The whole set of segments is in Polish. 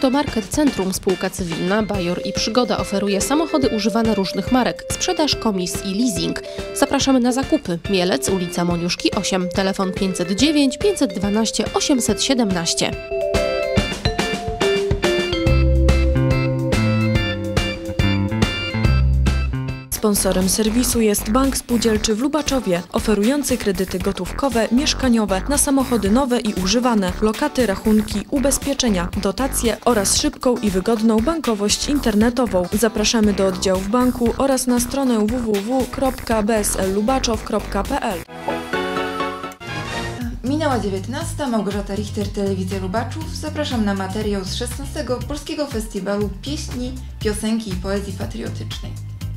Automarket Centrum spółka cywilna Bajor i Przygoda oferuje samochody używane różnych marek, sprzedaż, komis i leasing. Zapraszamy na zakupy. Mielec, ulica Moniuszki 8, telefon 509 512 817. Sponsorem serwisu jest Bank Spółdzielczy w Lubaczowie, oferujący kredyty gotówkowe, mieszkaniowe na samochody nowe i używane, lokaty, rachunki, ubezpieczenia, dotacje oraz szybką i wygodną bankowość internetową. Zapraszamy do oddziałów banku oraz na stronę www.bsllubaczow.pl. Minęła 19. Małgorzata Richter, Telewizja Lubaczów. Zapraszam na materiał z 16. Polskiego Festiwalu Pieśni, Piosenki i Poezji Patriotycznej.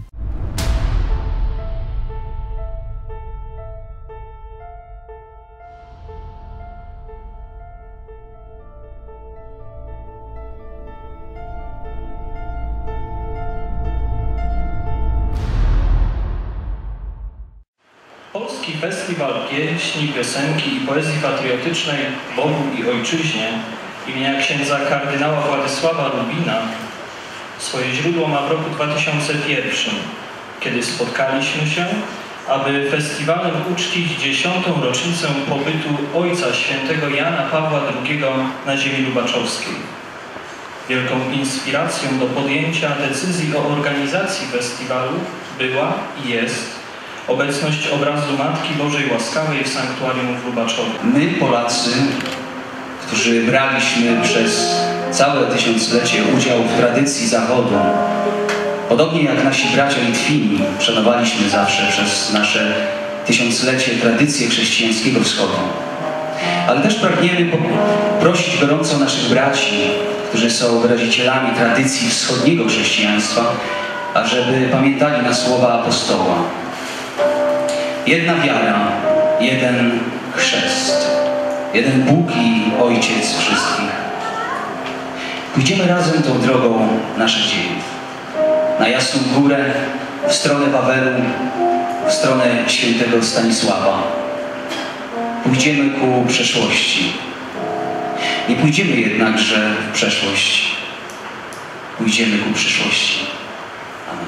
Polski Festiwal Pieśni, Piosenki i Poezji Patriotycznej Bogu i Ojczyźnie imienia księdza kardynała Władysława Rubina swoje źródło ma w roku 2001, kiedy spotkaliśmy się, aby festiwalem uczcić 10. rocznicę pobytu Ojca Świętego Jana Pawła II na ziemi lubaczowskiej. Wielką inspiracją do podjęcia decyzji o organizacji festiwalu była i jest obecność obrazu Matki Bożej Łaskawej w sanktuarium w Lubaczowie. My, Polacy, którzy braliśmy przez całe tysiąclecie udział w tradycji Zachodu, podobnie jak nasi bracia Litwini, szanowaliśmy zawsze przez nasze tysiąclecie tradycję chrześcijańskiego Wschodu. Ale też pragniemy prosić gorąco naszych braci, którzy są wyrazicielami tradycji wschodniego chrześcijaństwa, ażeby pamiętali na słowa apostoła. Jedna wiara, jeden chrzest, jeden Bóg i Ojciec wszystkich. Pójdziemy razem tą drogą naszych dziejów. Na Jasną Górę, w stronę Wawelu, w stronę świętego Stanisława. Pójdziemy ku przeszłości. Nie pójdziemy jednakże w przeszłość. Pójdziemy ku przyszłości. Amen.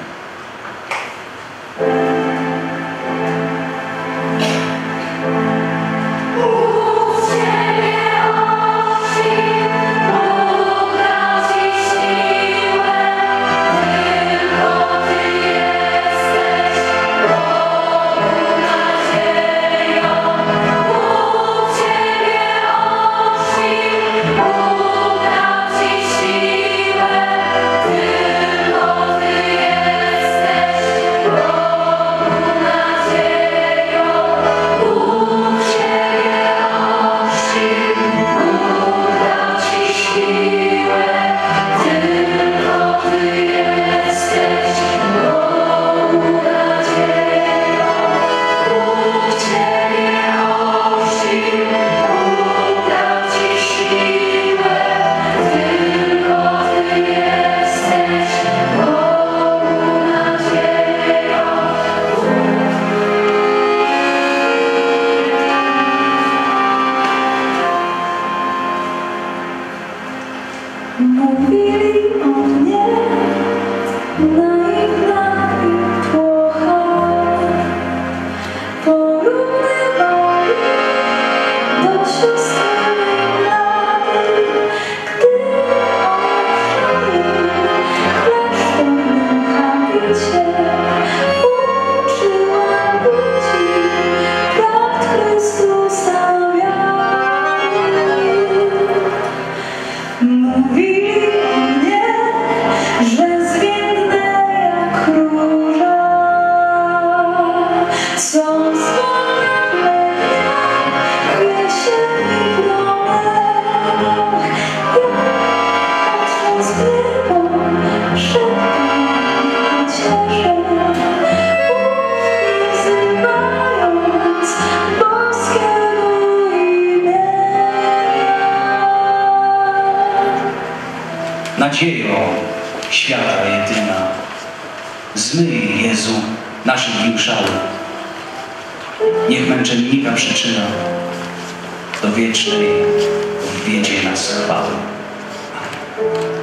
Mówili o mnie naiwna i płocha, porównywali do siostry mladej, gdy owszali klasztornym habicie, uczyła ludzi prawd Chrystusa wiary. Mówili o mnie, że zwiędnę jak róża, są zwolnione dnia w jesieni promach, jak patrząc w niebo szeptam cieszę, wzywając boskiego imienia. Nadziejo świata jedyna, zmyj, Jezu, naszych win żalu. Niech męczennika przyczyna do wiecznej w wiedzie nas chwały. Amen.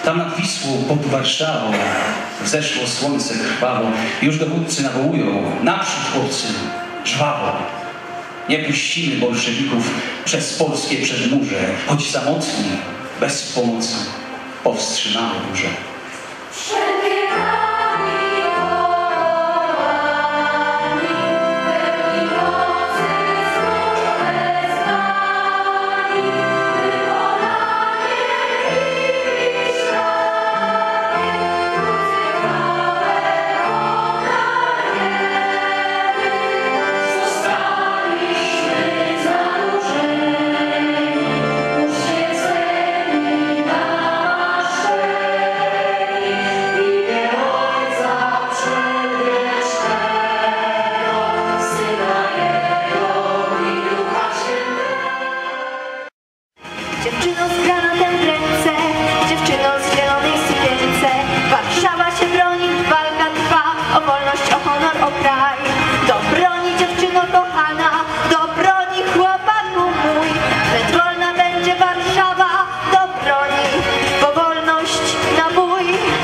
Tam nad Wisłą pod Warszawą wzeszło słońce krwawo. Już dowódcy nawołują, naprzód chłopcy, żwawo. Nie puścimy bolszewików przez polskie przedmurze, choć samotni, bez pomocy, powstrzymamy burzę. Dziewczyno z granatem w ręce, dziewczyno z zielonej sukience, Warszawa się broni, walka trwa, o wolność, o honor, o kraj. Do broni, dziewczyno kochana, do broni, chłopaku mój, lecz wolna będzie Warszawa, do broni, po wolność na bój.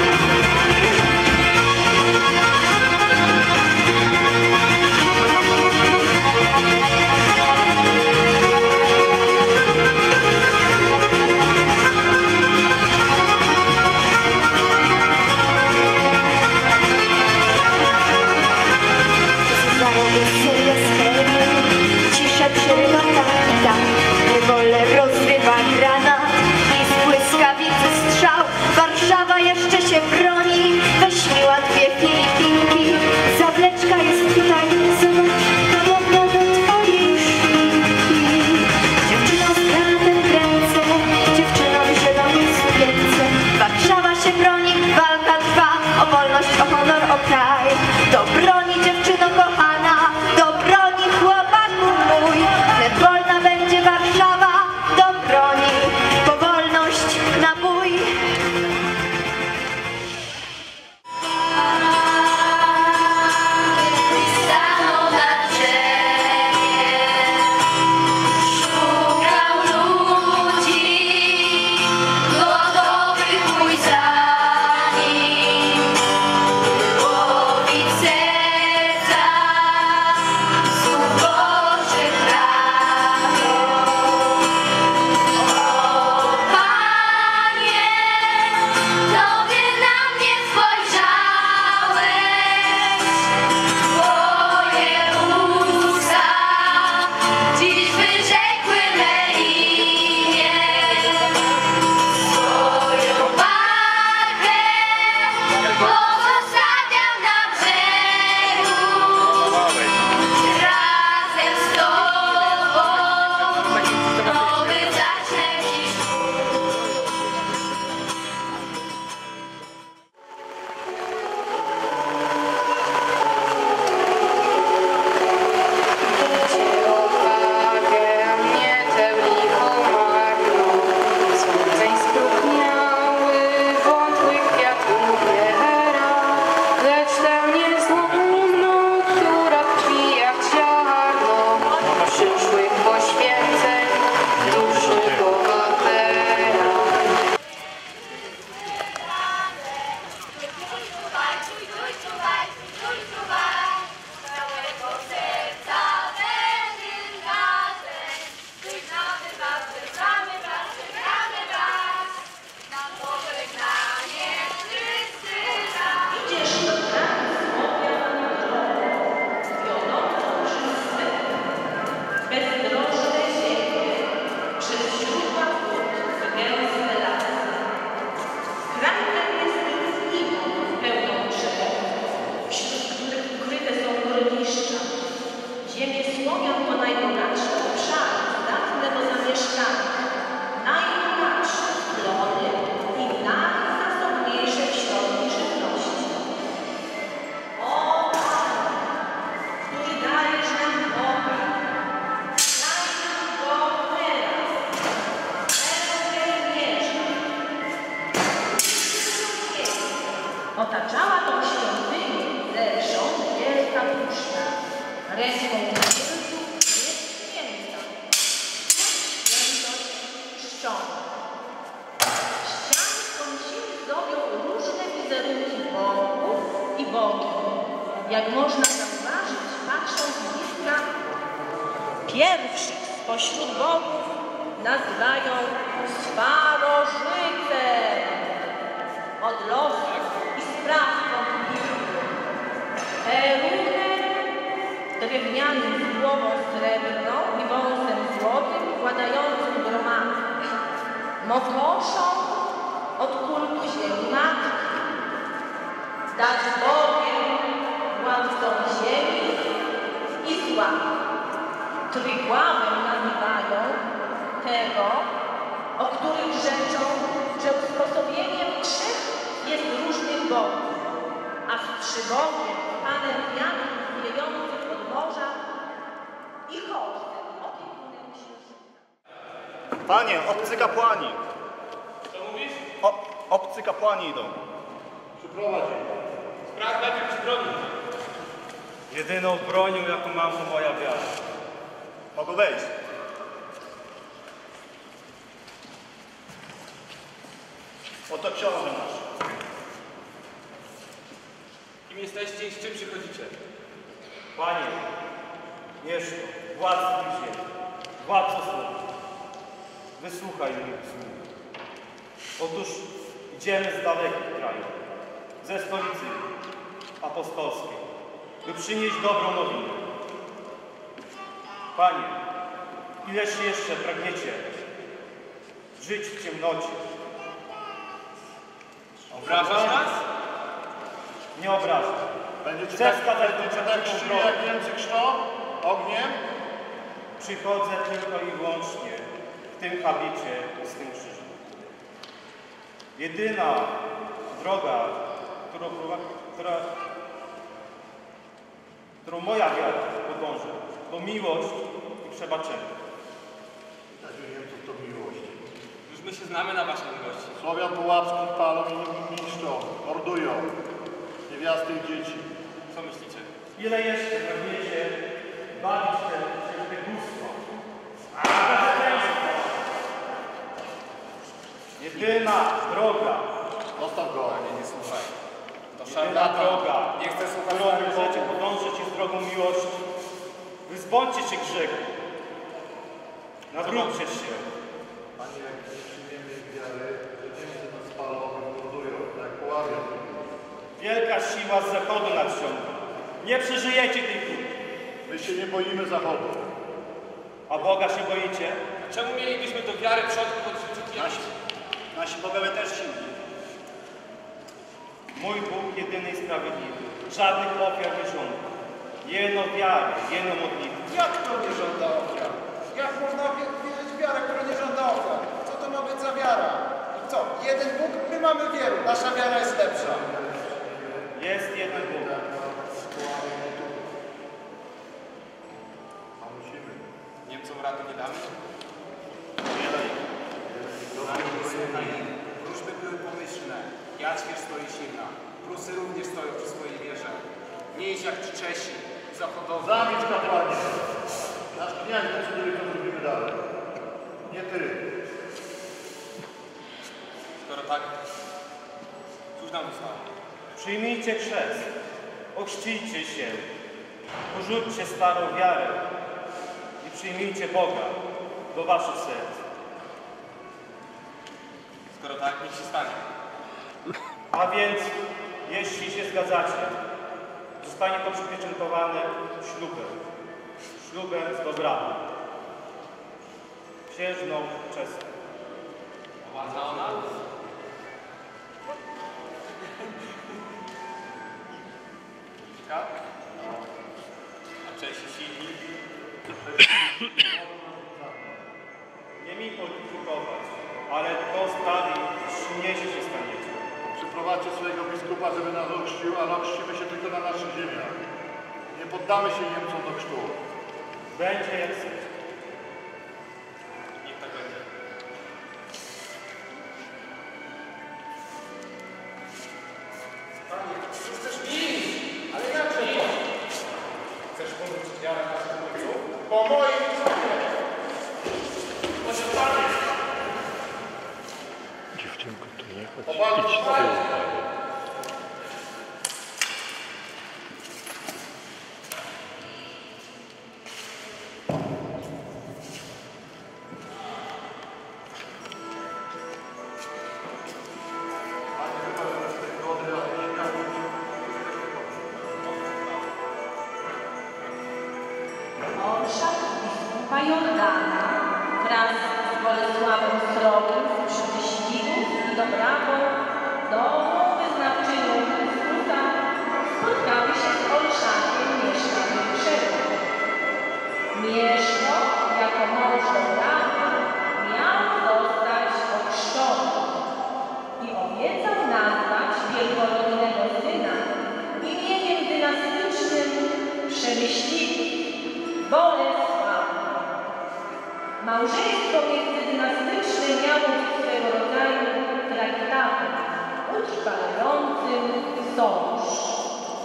Cisza przerywa tak, niewolę rozrywa granat i z błyskawicy strzał. Warszawa jeszcze się broni, weźmiła dwie Filipinki, zawleczka jest tutaj, zobacz, podobna do twojej szminki. Dziewczyno z granatem w ręce, dziewczyno w zielonej sukience, Warszawa się broni, walka trwa, o wolność, o honor, o kraj. Do broni, dziewczyno kochana, do broni, chłopaku mój, lecz wolna będzie Warszawa, do broni, po wolność na bój. Stanął na drzewie, szukał ludzi, gotowych pójść za nim. Łowić serca, słów Bożych prawo. O Panie, Tobie na mnie spojrzałeś, Twoje usta dziś wyrzekły me imię. Swoją barkę pozostawiam na brzegu, razem z Tobą nowy zacznę dziś. Uwagę mnie tę lichą marną, słońce skrupniały, wątłych kwiatów wiera, lecz tę niezłomną, która tkwi jak ziarno przyszłych poświęceń duszy bohatera. Całego serca będziesz razem, żegnamy was, żegnamy was, żegnamy was, na pożegnanie wszyscy raz. Idziesz do pracy, wiadomo wszyscy, bezdrożne ziemie, przez źródła wód, gęste lasy. Krańcem jest tęskniwą, pełną drzew, wśród których ukryte są gorniszcza. Ziemie słowian to najbogatsze obszary, zdatne do zamieszkania, najbogatsze plony i najzasobniejsze w środki żywności. O Panie, który dajesz nam Boga, daj nam Go teraz, pełne mierza. Otaczała tą świątynię zewsząd wielka puszcza. Ręką wielców jest święta. Świętość czczona. Ściany kąsiny jak można zauważyć, patrząc z bliska, pierwszych spośród bogów nazywają starożytem od losów i spraw wątpliwych. Perunę drewnianym z głową srebrną i wąsem złotym wkładającym gromady. Mokoszą od kultu ziemi matki. Dać Bogiem władcą ziemi i zła. Trygławem nazywają tego, o których rzeczą, że usposobieniem trzech jest różnych bogów, a strzygowiem panem wiatrów wiejących od morza i hołdem opiekunem księżyca. Panie, obcy kapłani! Co mówisz? Obcy kapłani idą. Przyprowadź je. Sprawdź najpierw czy broni. Jedyną bronią, jaką mam, to moja wiara. Mogą wejść. Oto książę nasz. Kim jesteście i z czym przychodzicie? Panie, Mieszko, władco ziemi, władco słowa, wysłuchaj moich słów. Otóż idziemy z dalekich krajów, ze stolicy apostolskiej, by przynieść dobrą nowinę. Panie, ileż jeszcze pragniecie żyć w ciemnocie? Obrażasz nas? Nie obrażam. Będziecie Chcę wskazać tak szli jak Niemcy krzczą? Ogniem? Przychodzę tylko i wyłącznie w tym habicie i z tym krzyżem. Jedyna droga, którą moja wiara podąża, to miłość i przebaczenie. Widać u Niemców to miłość. Już my się znamy na waszej miłości. Słowian pułapskich palą i niszczą, mordują niewiasty i dzieci. Co myślicie? Ile jeszcze pragniecie bawić się w te bóstwo? Jedyna droga. Zostaw go. Nie słuchaj. To Jedyna szarlatan. droga, Nie chcę słuchać którą żadnych chcecie rzeczy. podążyć jest drogą miłości. Wyzbądźcie się grzechu. Nawróćcie się. Panie, jak nie przyjmiemy ich wiary, to Niemcy nas palą i mordują, jak poławią. Wielka siła z zachodu nadciąga. Nie przeżyjecie tej krótki. My się nie boimy Zachodu. A Boga się boicie? Czemu mielibyśmy do wiary przodków odrzucić? Nasi bogowie też silni. Mój Bóg jedyny i sprawiedliwy. Żadnych ofiar nie żąda. Jeno wiary, jeno modlitwy. Jak to nie żąda ofiar? Jak można wierzyć w wiarę, która nie żąda ofiar? Co to ma być za wiara? I co? Jeden Bóg? My mamy wielu. Nasza wiara jest lepsza. Jest jeden Bóg. A musimy. Niemcom rady nie damy? Nie daj. Wróżby były pomyślne. Jadźwierz stoi silna. Prusy również stoją przy swojej wierze. Nie idź jak ci Czesi, zachodowi. Zamilcz kapłanie. Nasz kniaz decyduje, co zrobimy dalej. Nie ty. Skoro tak, cóż nam zostało? Przyjmijcie chrzest. Ochrzcijcie się. Porzućcie starą wiarę. I przyjmijcie Boga do waszych serc. Skoro tak, niech się stanie. A więc, jeśli się zgadzacie, zostanie to przypieczętowane ślubem. Ślubem z dobrami. Księżną czestą. Władza ona? Tak? A Czesi silni? Nie mi politykować, ale to sprawi, silniejsi się staniecie. Przyprowadźcie swojego biskupa, żeby nas ochrzcił, ale ochrzcimy się tylko na naszych ziemiach. Nie poddamy się Niemcom do chrztu. Będzie jak chcecie. Niech tak będzie. Panie, chcesz iść? Ale jakże to? Chcesz porzucić wiarę naszych ojców? Po moim stronie. Może Panie. Dziewczynko, to nie chodź. Idź z tyłu. Jordana wraz z Bolesławem Srogim przy wyścigu i dobrawą nową wyznawczynią Chrystusa spotkały się z Olszakiem mieszkanym Krzewem. Mieszko jako mąż dobrawy miał zostać ochrzczony i obiecał nazwać wielkorodnego syna imieniem dynastycznym Przemyśliwych Bolesław. Małżeństwo międzydynastyczne miało być swego rodzaju traktatem utrwalającym sojusz.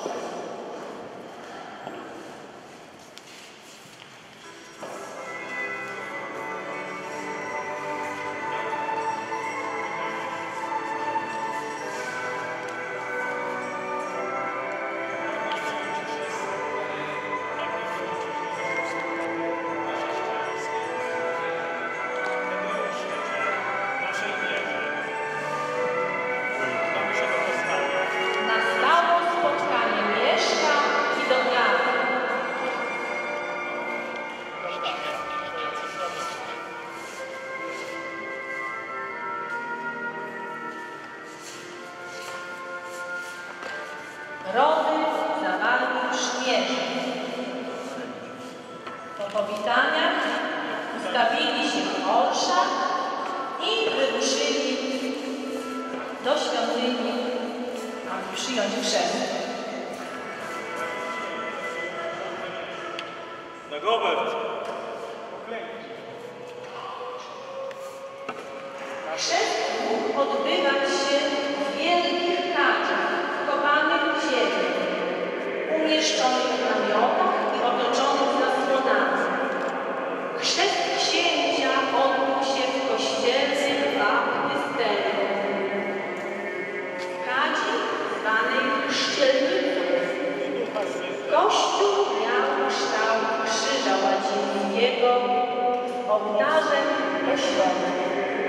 Rody zawarli przymierze. Po powitaniach ustawili się w orszach i wyruszyli do świątyni, aby przyjąć chrzest. Dagobert! Chrzest mógł odbywać się w wielkich kaczach wkopanych w ziemię, umieszczonych w ramionach i otoczonych zasłonami. Chrzest księcia odbył się w kościelnej baptysterii. W kadzi zwanej chrzcielnicą. Kościół miał kształt krzyża łacińskiego, ołtarzem oświatlonym.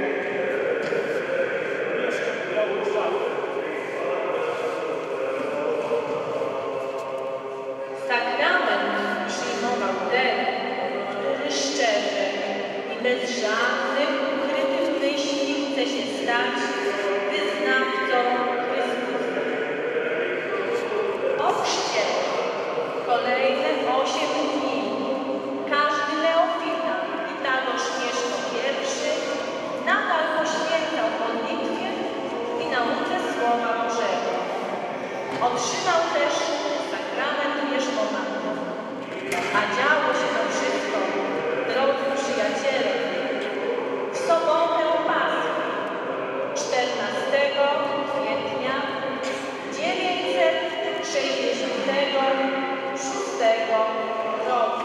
Sakrament przyjmował ten, który szczerze i bez żadnych ukrytych myśli chce się stać wyznawcą Chrystusa. Po chrzcie kolejne 8 dni każdy neofita i takoż Mieszko I nadal poświęcał modlitwie i nauce Słowa Bożego. Otrzymał też sakrament wierzchowania. A działo się to wszystko, drodzy przyjaciele, w sobotę Paschy, 14 kwietnia 966 roku.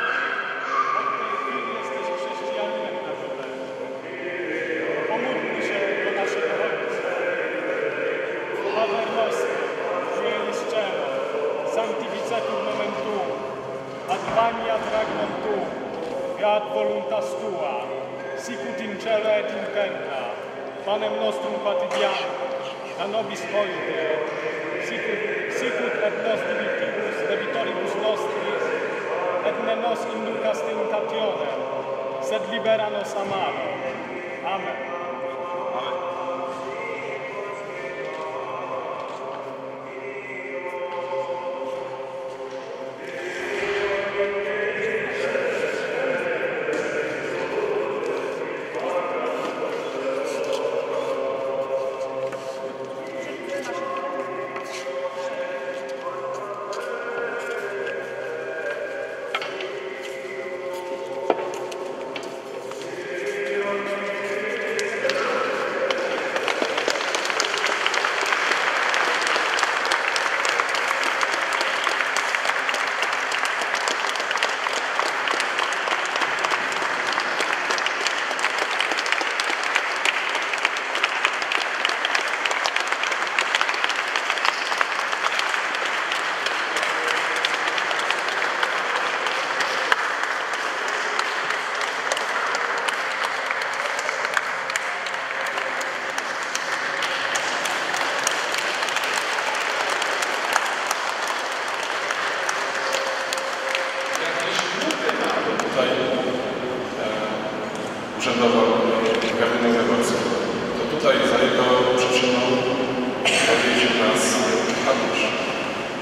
Jesteś chrześcijaninem na żywe. Pomódlmy się do naszego Ojca. Pater nostro, qui eis cielo, sanctificetur nomen tuum, adveniat regnum tuum, fiat voluntas tua, sicut in cielo et in terra. Panem nostrum quotidianum, da nobis hodie, sicut et nos dimittibus debitoribus nostris, et ne nos inducas tentationem, sed libera nos a malo. Amen.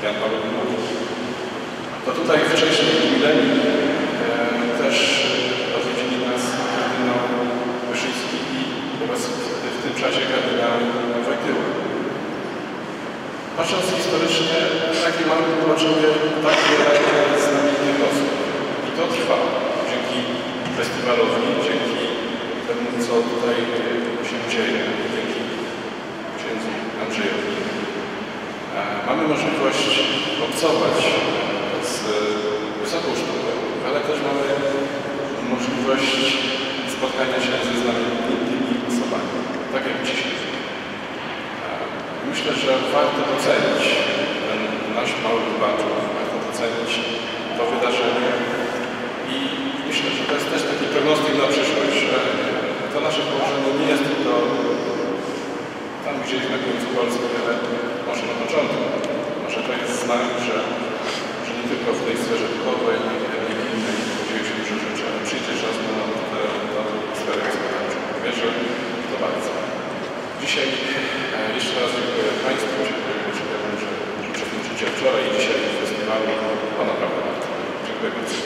Jan Paweł II. To tutaj wcześniej w milenium też odwiedzili nas kardynał Wyszyński i w tym czasie kardynał Wojtyła. Patrząc historycznie, takie mamy Lubaczowie tak wiele znamienitych osób. I to trwa dzięki festiwalowi, dzięki temu, co tutaj się dzieje, dzięki księdzu Andrzejowi. Mamy możliwość obcować z wysoką sztuką, ale też mamy możliwość spotkania się ze znamienitymi osobami, tak jak dzisiaj. Myślę, że warto docenić ten nasz mały Lubaczów, warto docenić to wydarzenie i myślę, że to jest też taki prognostyk na przyszłość, że to nasze położenie nie jest tylko tam gdzieś na końcu Polski, ale może na początku. Może to jest znak, że nie tylko w tej sferze duchowej, religijnej dzieje się dużo rzeczy, ale przyjdzie czas na sferę gospodarczą. Wierzę w to bardzo. Dzisiaj jeszcze raz dziękuję Państwu, dziękuję, że uczestniczycie wczoraj i dzisiaj w festiwalu. To naprawdę bardzo. Dziękuję bardzo.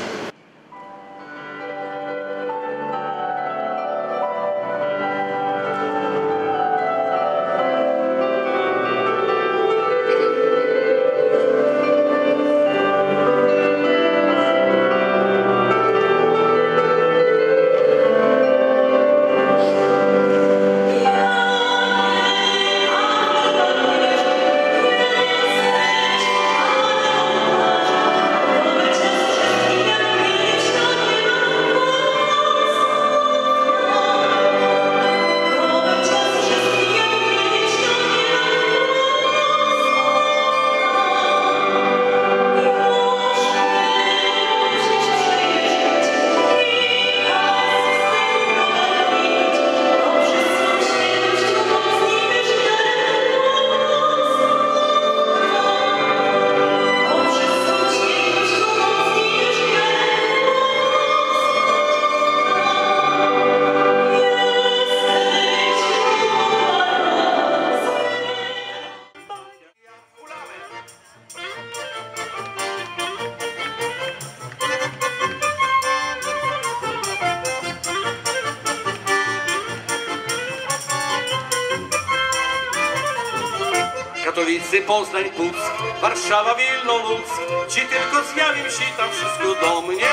Katowice, Poznań, Puck, Warszawa, Wilno, Luck. Ci tylko zjawił się tam wszystko do mnie.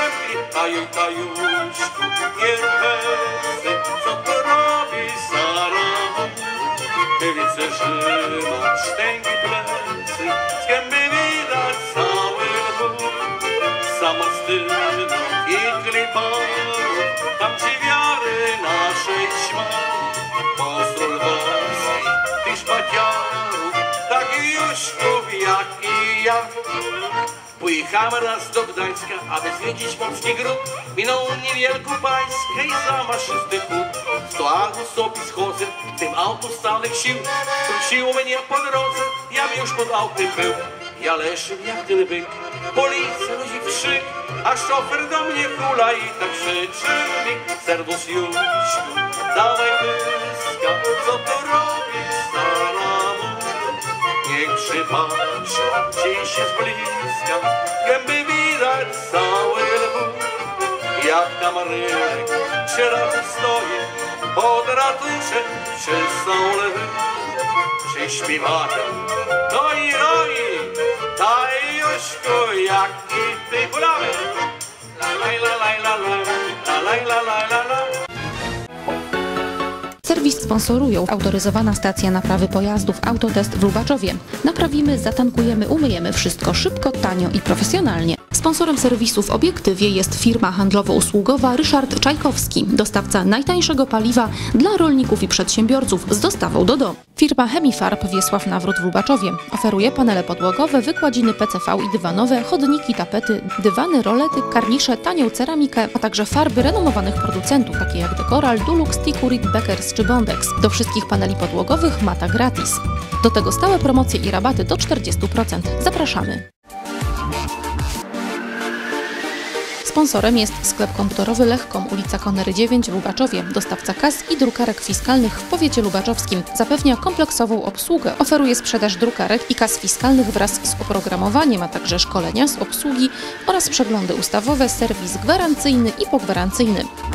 Tajuśku, nie weź, co to robisz za rok? Widzę, że masz tęgi plecy, z gęby widać cały dwór. Sama styrna i kliparów, tam ci wiary naszej ćma. Pozdrów Lwowskiej, tych szmaciarów, takich Juśków jak i ja. Pojechałem raz do Gdańska, aby zwiedzić polski gród. Minął niewielką pańskę i za maszysty chód. 100 autostopis chodzę, tym autostałych sił. Wróciło mnie po drodze, ja już pod autem był. Ja leżę jak ten byk, policja ludzi w krzyk, a szofer do mnie hula i tak krzyczy mi: serwus Juśku, dawaj pyska, co to robisz staramu? Niech przypatrzą ci się z bliska, gęby widać cały lwów. Jak tam rynek przy ratu stoi, pod ratuszem czy są lwy. Czy śpiewają doi, Tajuśku, jak i ty hulamy. La la la la la la la la la. Serwis sponsorują autoryzowana stacja naprawy pojazdów Autotest w Lubaczowie. Naprawimy, zatankujemy, umyjemy wszystko szybko, tanio i profesjonalnie. Sponsorem serwisu w obiektywie jest firma handlowo-usługowa Ryszard Czajkowski, dostawca najtańszego paliwa dla rolników i przedsiębiorców z dostawą do domu. Firma Chemifarb Wiesław Nawrót w Lubaczowie oferuje panele podłogowe, wykładziny PCV i dywanowe, chodniki, tapety, dywany, rolety, karnisze, tanią ceramikę, a także farby renomowanych producentów, takie jak Decoral, Dulux, Tikurit, Beckers czy Bondex. Do wszystkich paneli podłogowych mata gratis. Do tego stałe promocje i rabaty do 40%. Zapraszamy! Sponsorem jest sklep komputerowy Lechcom, ulica Konery 9 w Lubaczowie. Dostawca kas i drukarek fiskalnych w powiecie lubaczowskim. Zapewnia kompleksową obsługę. Oferuje sprzedaż drukarek i kas fiskalnych wraz z oprogramowaniem, a także szkolenia z obsługi oraz przeglądy ustawowe, serwis gwarancyjny i pogwarancyjny.